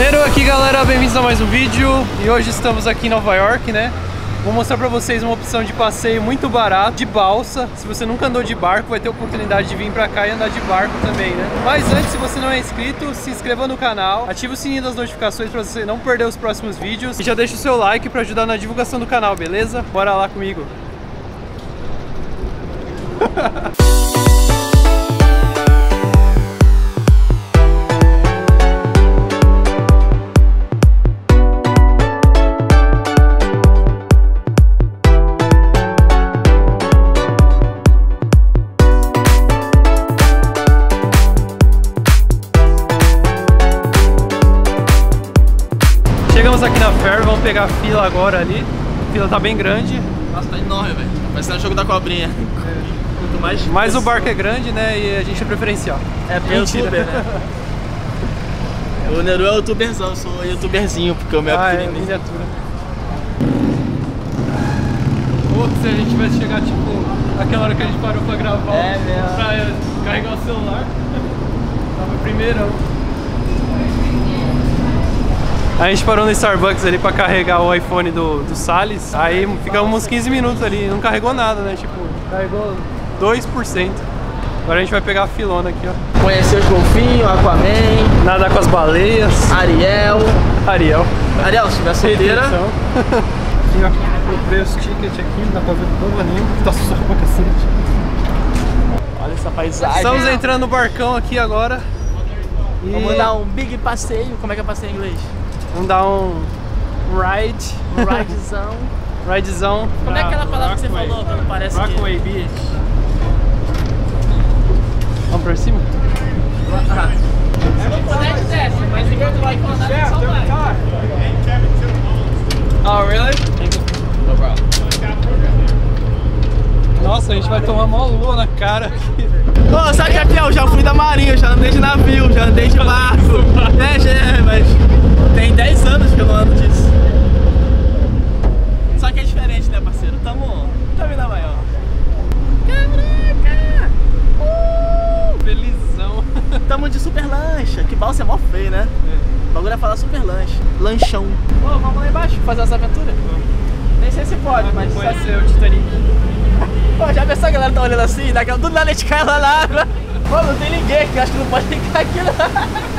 Nero aqui, galera, bem-vindos a mais um vídeo. E hoje estamos aqui em Nova York, né? Vou mostrar pra vocês uma opção de passeio muito barato, de balsa. Se você nunca andou de barco, vai ter a oportunidade de vir pra cá e andar de barco também, né? Mas antes, se você não é inscrito, se inscreva no canal, ative o sininho das notificações pra você não perder os próximos vídeos. E já deixa o seu like pra ajudar na divulgação do canal, beleza? Bora lá comigo! Chegamos aqui na Ferry, vamos pegar a fila agora ali. A fila tá bem grande. Nossa, tá enorme, velho. Vai ser o jogo da cobrinha. Mas o barco é grande, né? E a gente é preferencial. É porque é youtuber, né? O Nero é youtuberzão, eu sou youtuberzinho, porque o meu é pequenininho. Miniatura. Ou se a gente tivesse chegar, tipo, aquela hora que a gente parou pra gravar, pra carregar o celular. Tava primeiro. A gente parou no Starbucks ali pra carregar o iPhone do Salles. Aí ficamos uns 15 minutos ali, não carregou nada, né? Tipo, carregou 2%. Agora a gente vai pegar a filona aqui, ó. Conhecer os golfinhos, Aquaman. Nadar com as baleias. Ariel, se tiver solteira. Aqui, ó, comprei os tickets aqui, não dá pra ver porra nenhuma, tá só pra cacete. Olha essa paisagem. Estamos entrando no barcão aqui agora. E vamos dar um big passeio. Como é que é passeio em inglês? vamos dar um ride. Um ridezão. Ridezão. Como é aquela palavra que você falou? Que não parece Rockaway Beach. Vamos pra cima? Oh, really? No problem. Nossa, a gente vai tomar mó lua na cara aqui. Ô, sabe que aqui eu já fui da marinha, já andei de navio, já andei de barco. Mas tem 10 anos que eu não ando disso. Só que é diferente, né, parceiro? Tamo na maior. Caraca! Felizão. Tamo de super lancha. Que balsa é mó feio, né? O bagulho é falar super lancha. Lanchão. Ô, vamos lá embaixo fazer essa aventura? Nem sei se pode, mas pode ser o Titanic. Pô, já pensou a galera tá olhando assim, daqui a do nada a gente cai lá na água. Pô, não tem ninguém aqui, acho que não pode ficar aqui não.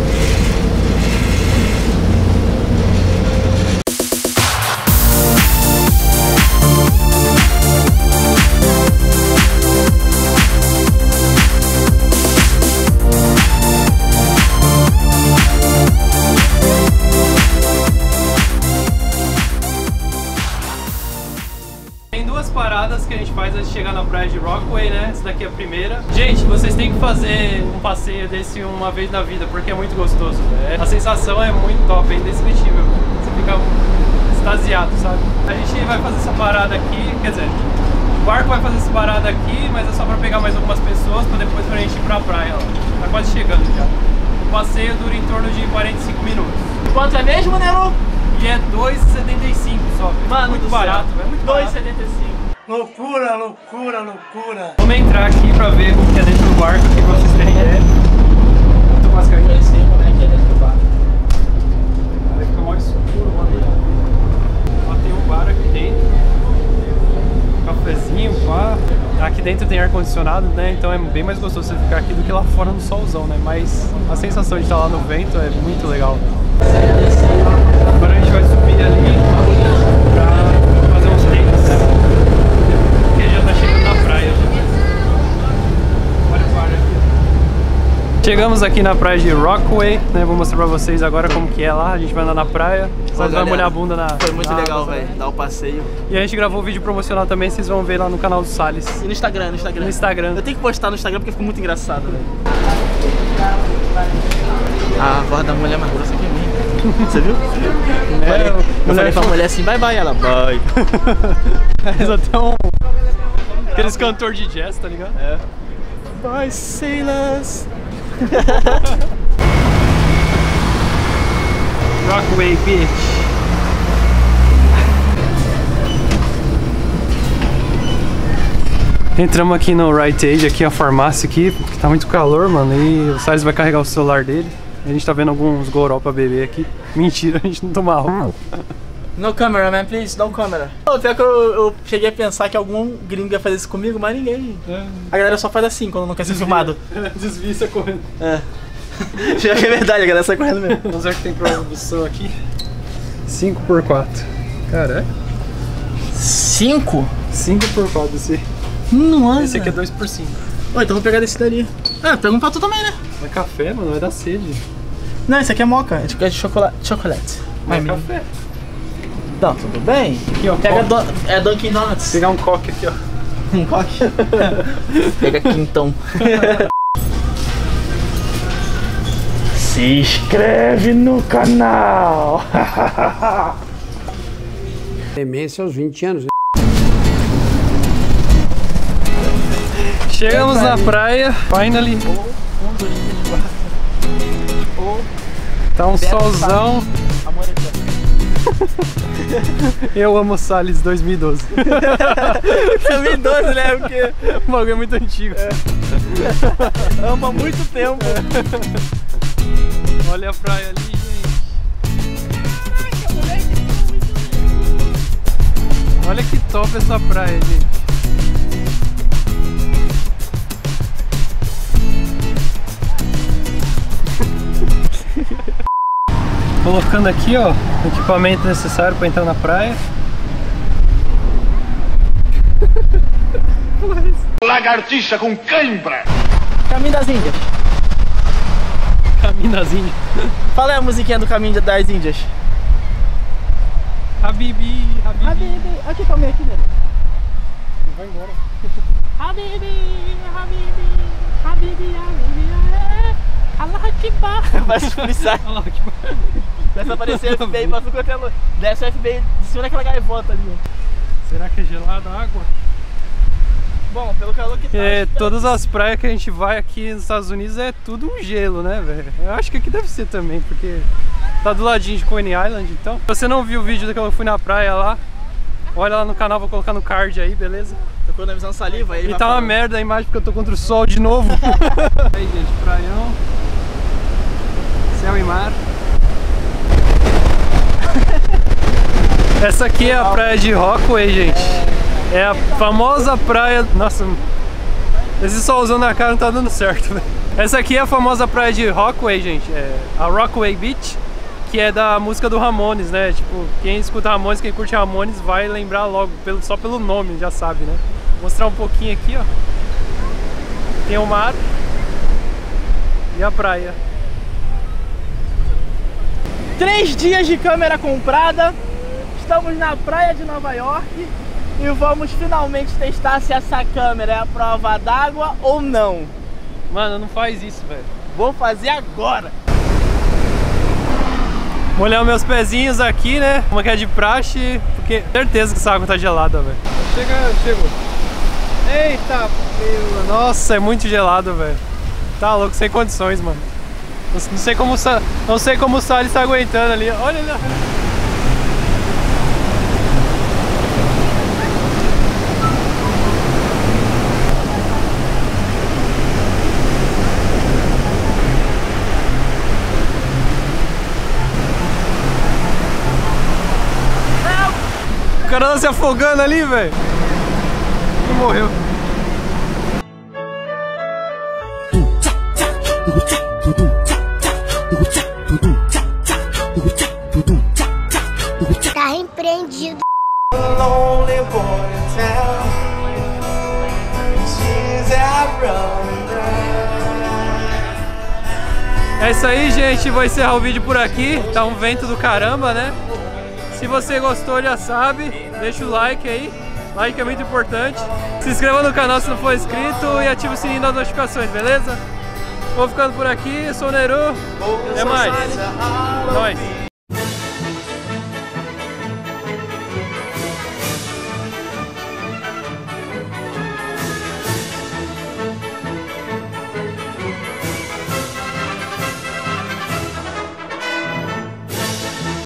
Paradas que a gente faz antes de chegar na praia de Rockaway, né? Essa daqui é a primeira. Gente, vocês têm que fazer um passeio desse uma vez na vida, porque é muito gostoso. A sensação é muito top, é indescritível. Você fica extasiado, sabe? A gente vai fazer essa parada aqui, quer dizer, o barco vai fazer essa parada aqui, mas é só pra pegar mais algumas pessoas, pra depois pra gente ir pra praia, ó. Tá quase chegando já. O passeio dura em torno de 45 minutos. Quanto é mesmo, Nero? E é R$2,75 só. Mano, muito barato, velho. Muito barato. R$2,75. Loucura, loucura, loucura. Vamos entrar aqui pra ver o que é dentro do barco aqui pra vocês terem ideia. Tô com as carinhas assim, como é que é dentro do barco. Vai ficar mó escuro, mano. Ó, tem um bar aqui dentro. Cafezinho, pá. Aqui dentro tem ar-condicionado, né? Então é bem mais gostoso você ficar aqui do que lá fora no solzão, né? Mas a sensação de estar lá no vento é muito legal. Agora a gente vai subir ali pra fazer uns treinos. Porque já tá chegando na praia. Olha o bar aqui. Chegamos aqui na praia de Rockaway, né? Vou mostrar pra vocês agora como que é lá. A gente vai andar na praia. Vocês vão molhar a bunda na... Foi muito legal, velho. Dar o passeio. E a gente gravou um vídeo promocional também, vocês vão ver lá no canal do Salles. E no Instagram, No Instagram. Eu tenho que postar no Instagram porque ficou muito engraçado, velho. A voz da mulher é mais grossa que a minha. Você viu? Eu falei pra mulher assim, bye bye, ela bye. Faz até um... aqueles cantor de jazz, tá ligado? É. Bye, sailors. Rockaway Beach. Entramos aqui no Rite Aid, aqui a farmácia aqui, porque tá muito calor, mano, e o Salles vai carregar o celular dele. A gente tá vendo alguns goró pra beber aqui. Mentira, a gente não toma álcool. No camera, man, please, no camera. Pior que eu cheguei a pensar que algum gringo ia fazer isso comigo, mas ninguém. A galera só faz assim quando não quer ser filmado. Desvia e sai correndo. Já que é verdade, a galera sai correndo mesmo. Vamos ver o que tem produção aqui. 5x4. Caralho. 5? 5x4 esse. Nossa. Esse aqui é 2x5. Então vou pegar desse dali. Pega um pra tu também, né? É café, mano, vai dar sede. Não, esse aqui é moca, é de chocolate. Mas é café. Não, tudo bem. Aqui, ó. Pega Dunkin' Donuts. Vou pegar um coque aqui, ó. Um coque? Pega quintão. Se inscreve no canal. Demência aos 20 anos. Chegamos na praia, finally. Tá um solzão. Eu amo Salles 2012. 2012, né? Porque o bagulho é muito antigo. Ama há muito tempo. Olha a praia ali, gente. Olha que top essa praia, gente. Colocando aqui, ó, o equipamento necessário para entrar na praia. Lagartixa com cãibra. Caminho das Índias. Caminho das Índias. Fala aí a musiquinha do Caminho das Índias. Habibi, Habibi. Habibi. Aqui, calma aí, aqui dentro. Vai embora. Habibi, Habibi, Habibi, Habibi. Allah Akbar. Vai se policiar. Allah Akbar. Deve aparecer o FBI pra qualquer lugar. Desce o FBI de cima daquela gaivota ali, ó. Será que é gelada a água? Bom, pelo calor que tá. Todas as praias que a gente vai aqui nos Estados Unidos é tudo um gelo, né, velho? Eu acho que aqui deve ser também, porque tá do ladinho de Coney Island, então. Se você não viu o vídeo que eu fui na praia lá, olha lá no canal, vou colocar no card aí, beleza? Tô economizando saliva aí. E tá uma merda a imagem porque eu tô contra o sol de novo. Aí, gente, praião. Céu e mar. Essa aqui é a praia de Rockaway, gente. É a famosa praia... Nossa, esse solzão na cara não tá dando certo, velho. Essa aqui é a famosa praia de Rockaway, gente. É a Rockaway Beach, que é da música do Ramones, né? Tipo, quem escuta Ramones, quem curte Ramones vai lembrar logo, só pelo nome, já sabe, né? Vou mostrar um pouquinho aqui, ó. Tem o mar e a praia. 3 dias de câmera comprada. Estamos na praia de Nova York e vamos finalmente testar se essa câmera é a prova d'água ou não. Mano, não faz isso, velho. Vou fazer agora. Molhar meus pezinhos aqui, né? Uma que é de praxe, porque certeza que essa água tá gelada, velho. Chegou. Eita, meu. Nossa, é muito gelado, velho. Tá louco, sem condições, mano. Não sei como o Salles tá aguentando ali. Olha ali. O cara tá se afogando ali, velho. E morreu. Tá repreendido. É isso aí, gente. Vou encerrar o vídeo por aqui. Tá um vento do caramba, né? Se você gostou, já sabe. Deixa o like aí. Like é muito importante. Se inscreva no canal se não for inscrito e ative o sininho das notificações, beleza? Vou ficando por aqui. Eu sou o Neru. Até mais. Nóis.